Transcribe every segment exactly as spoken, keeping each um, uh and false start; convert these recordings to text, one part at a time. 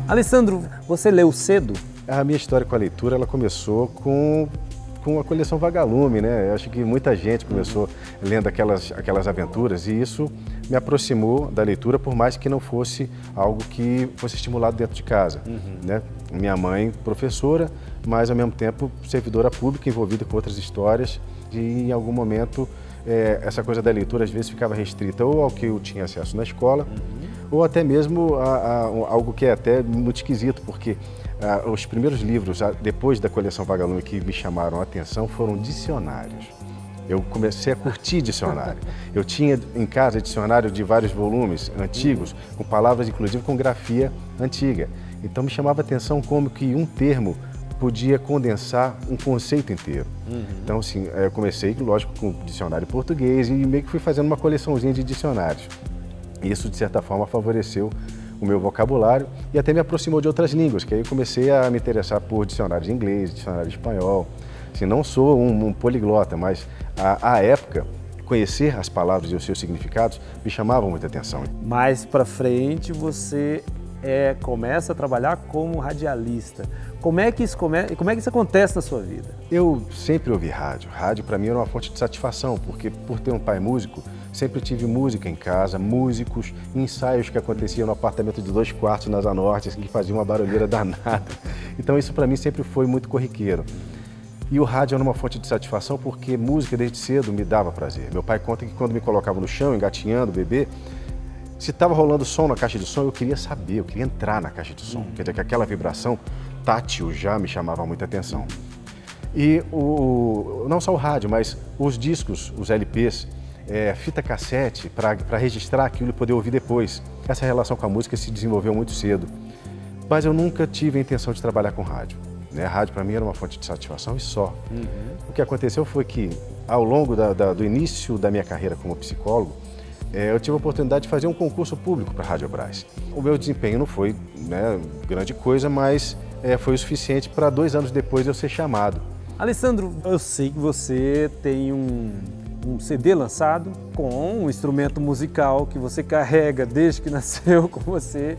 Alessandro, você leu cedo? A minha história com a leitura, ela começou com, com a coleção Vagalume, né? Eu acho que muita gente começou lendo aquelas, aquelas aventuras e isso me aproximou da leitura, por mais que não fosse algo que fosse estimulado dentro de casa, uhum. né? Minha mãe, professora, mas ao mesmo tempo servidora pública, envolvida com outras histórias e em algum momento é, essa coisa da leitura às vezes ficava restrita ou ao que eu tinha acesso na escola, uhum. ou até mesmo a, a, algo que é até muito esquisito, porque a, os primeiros livros, a, depois da coleção Vagalume, que me chamaram a atenção foram dicionários. Eu comecei a curtir dicionário. Eu tinha em casa dicionário de vários volumes antigos, com palavras inclusive com grafia antiga. Então me chamava a atenção como que um termo podia condensar um conceito inteiro. Uhum. Então, assim, eu comecei, lógico, com dicionário português e meio que fui fazendo uma coleçãozinha de dicionários. Isso, de certa forma, favoreceu o meu vocabulário e até me aproximou de outras línguas, que aí eu comecei a me interessar por dicionário de inglês, dicionário de espanhol. Assim, não sou um, um poliglota, mas à, à época, conhecer as palavras e os seus significados me chamava muita atenção. Mais para frente, você é, começa a trabalhar como radialista. Como é que isso come... Como é que isso acontece na sua vida? Eu sempre ouvi rádio. Rádio para mim era uma fonte de satisfação, porque por ter um pai músico, sempre tive música em casa, músicos, ensaios que aconteciam no apartamento de dois quartos na Zanorte, assim, que faziam uma barulheira danada. Então isso para mim sempre foi muito corriqueiro. E o rádio era uma fonte de satisfação porque música desde cedo me dava prazer. Meu pai conta que quando me colocava no chão, engatinhando, bebê, se estava rolando som na caixa de som, eu queria saber, eu queria entrar na caixa de som. Quer dizer que aquela vibração tátil já me chamava muita atenção. E o, não só o rádio, mas os discos, os L Ps, é, fita cassete, para registrar aquilo e poder ouvir depois. Essa relação com a música se desenvolveu muito cedo. Mas eu nunca tive a intenção de trabalhar com rádio. Né? A rádio para mim era uma fonte de satisfação e só. Uhum. O que aconteceu foi que, ao longo da, da, do início da minha carreira como psicólogo, é, eu tive a oportunidade de fazer um concurso público para a Rádio Brás. O meu desempenho não foi, né, grande coisa, mas é, foi o suficiente para dois anos depois eu ser chamado. Alessandro, eu sei que você tem um, um C D lançado com um instrumento musical que você carrega desde que nasceu com você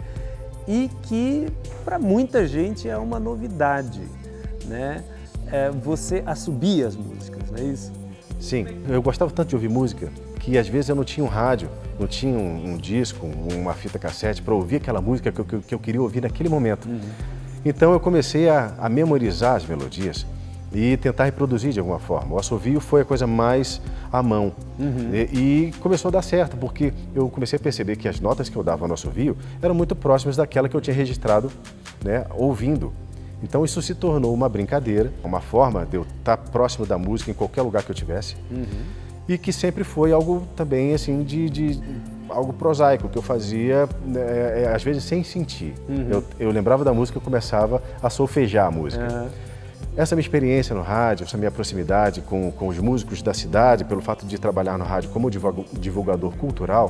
e que para muita gente é uma novidade, né? É, você assobia as músicas, não é isso? Sim, eu gostava tanto de ouvir música que às vezes eu não tinha um rádio, não tinha um, um disco, uma fita cassete para ouvir aquela música que eu, que eu queria ouvir naquele momento. Uhum. Então eu comecei a, a memorizar as melodias e tentar reproduzir de alguma forma. O assovio foi a coisa mais à mão. Uhum. e, e começou a dar certo, porque eu comecei a perceber que as notas que eu dava no assovio eram muito próximas daquela que eu tinha registrado, né, ouvindo. Então isso se tornou uma brincadeira, uma forma de eu estar próximo da música em qualquer lugar que eu tivesse. Uhum. E que sempre foi algo também assim de, de algo prosaico, que eu fazia é, às vezes sem sentir. Uhum. Eu, eu lembrava da música e começava a solfejar a música. Uhum. Essa minha experiência no rádio, essa minha proximidade com, com os músicos da cidade, pelo fato de trabalhar no rádio como divulgador cultural,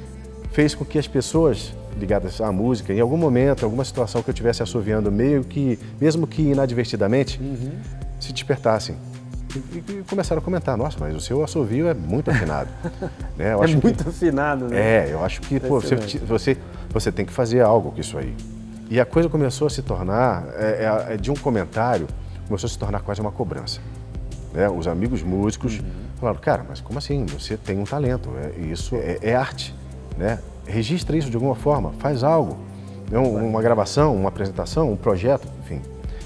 fez com que as pessoas ligadas à música, em algum momento, em alguma situação que eu estivesse assoviando, meio que, mesmo que inadvertidamente, uhum. se despertassem. E, e começaram a comentar, nossa, mas o seu assovio é muito afinado. né? Eu é acho muito que, afinado, né? É, eu acho que pô, você, você, você tem que fazer algo com isso aí. E a coisa começou a se tornar, é, é, de um comentário, começou a se tornar quase uma cobrança. Né? Os amigos músicos uhum. falaram, cara, mas como assim? Você tem um talento, é, isso é, é arte. Né? Registra isso de alguma forma, faz algo. Né? Uma gravação, uma apresentação, um projeto, enfim.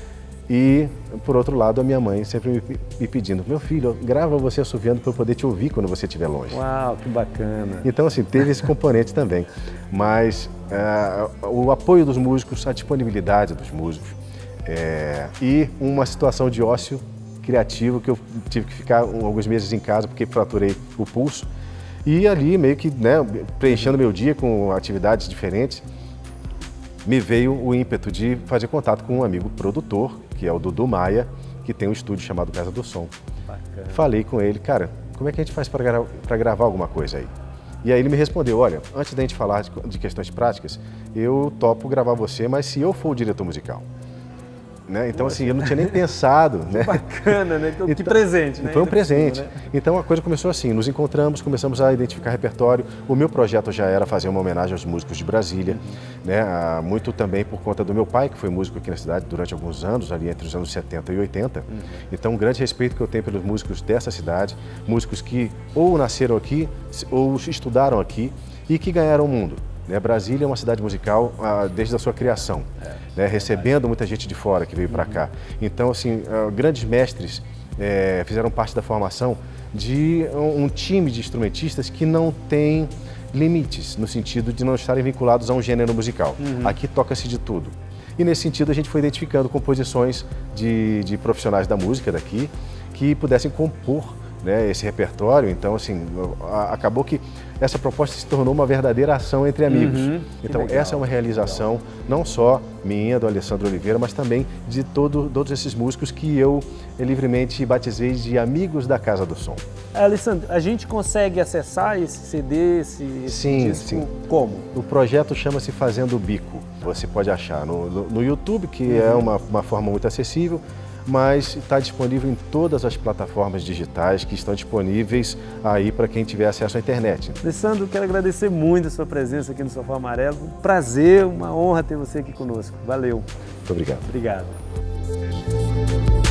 E, por outro lado, a minha mãe sempre me, me pedindo, meu filho, grava você assoviando para eu poder te ouvir quando você estiver longe. Uau, que bacana. Então, assim, teve esse componente também. Mas é, o apoio dos músicos, a disponibilidade dos músicos é, e uma situação de ócio criativo que eu tive que ficar um, alguns meses em casa porque fraturei o pulso. E ali, meio que, né, preenchendo meu dia com atividades diferentes, me veio o ímpeto de fazer contato com um amigo produtor, que é o Dudu Maia, que tem um estúdio chamado Casa do Som. Bacana. Falei com ele, cara, como é que a gente faz para gra para gravar alguma coisa aí? E aí ele me respondeu, olha, antes da gente falar de questões práticas, eu topo gravar você, mas se eu for o diretor musical. Né? Então, Poxa. assim, eu não tinha nem pensado. Que né? bacana, né? Que então, presente, né? Foi um presente. Né? Então, a coisa começou assim, nos encontramos, começamos a identificar repertório. O meu projeto já era fazer uma homenagem aos músicos de Brasília, né? Muito também por conta do meu pai, que foi músico aqui na cidade durante alguns anos, ali entre os anos setenta e oitenta. Uhum. Então, um grande respeito que eu tenho pelos músicos dessa cidade, músicos que ou nasceram aqui, ou estudaram aqui e que ganharam o mundo. Né? Brasília é uma cidade musical ah, desde a sua criação, é, né? recebendo muita gente de fora que veio para cá. Então, assim, ah, grandes mestres eh, fizeram parte da formação de um, um time de instrumentistas que não tem limites, no sentido de não estarem vinculados a um gênero musical. Uhum. Aqui toca-se de tudo. E nesse sentido a gente foi identificando composições de, de profissionais da música daqui que pudessem compor, né, esse repertório. Então, assim, acabou que essa proposta se tornou uma verdadeira ação entre amigos. Uhum, então, essa é uma realização não só minha, do Alessandro Oliveira, mas também de todo, todos esses músicos que eu, eu livremente batizei de amigos da Casa do Som. Alessandro, a gente consegue acessar esse C D, esse, esse sim, disco, sim. como? O projeto chama-se Fazendo o Bico. Você pode achar no, no, no YouTube, que uhum. é uma, uma forma muito acessível, mas está disponível em todas as plataformas digitais que estão disponíveis aí para quem tiver acesso à internet. Alessandro, quero agradecer muito a sua presença aqui no Sofá Amarelo. Um prazer, uma honra ter você aqui conosco. Valeu. Muito obrigado. Obrigado.